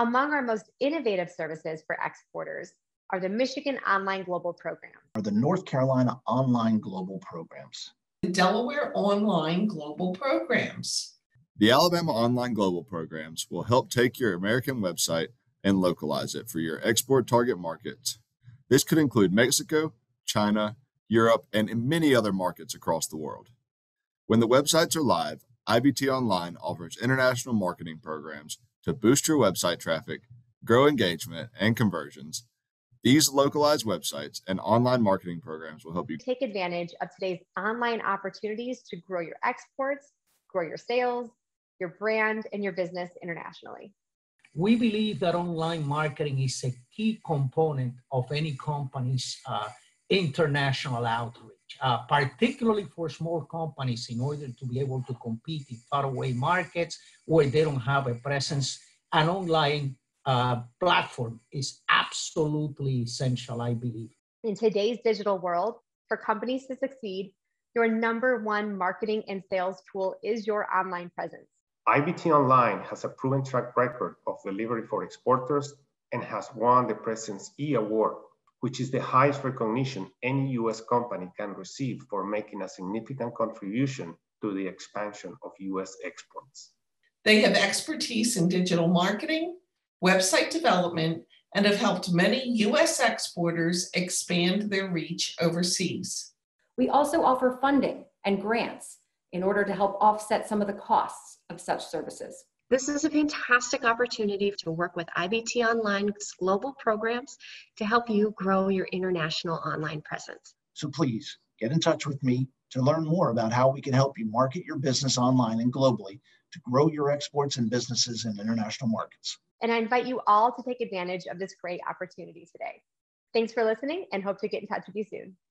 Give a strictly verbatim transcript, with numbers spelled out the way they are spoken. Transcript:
Among our most innovative services for exporters are the Michigan Online Global Program, or the North Carolina Online Global Programs, the Delaware Online Global Programs. The Alabama Online Global Programs will help take your American website and localize it for your export target markets. This could include Mexico, China, Europe, and many other markets across the world. When the websites are live, I B T Online offers international marketing programs to boost your website traffic, grow engagement, and conversions. These localized websites and online marketing programs will help you take advantage of today's online opportunities to grow your exports, grow your sales, your brand, and your business internationally. We believe that online marketing is a key component of any company's uh, international outreach, uh, particularly for small companies in order to be able to compete in faraway markets where they don't have a presence. An online uh, platform is absolutely essential, I believe. In today's digital world, for companies to succeed, your number one marketing and sales tool is your online presence. I B T Online has a proven track record of delivery for exporters and has won the President's E Award, which is the highest recognition any U S company can receive for making a significant contribution to the expansion of U S exports. They have expertise in digital marketing, website development, and have helped many U S exporters expand their reach overseas. We also offer funding and grants in order to help offset some of the costs of such services. This is a fantastic opportunity to work with I B T Online's global programs to help you grow your international online presence. So please get in touch with me to learn more about how we can help you market your business online and globally to grow your exports and businesses in international markets. And I invite you all to take advantage of this great opportunity today. Thanks for listening and hope to get in touch with you soon.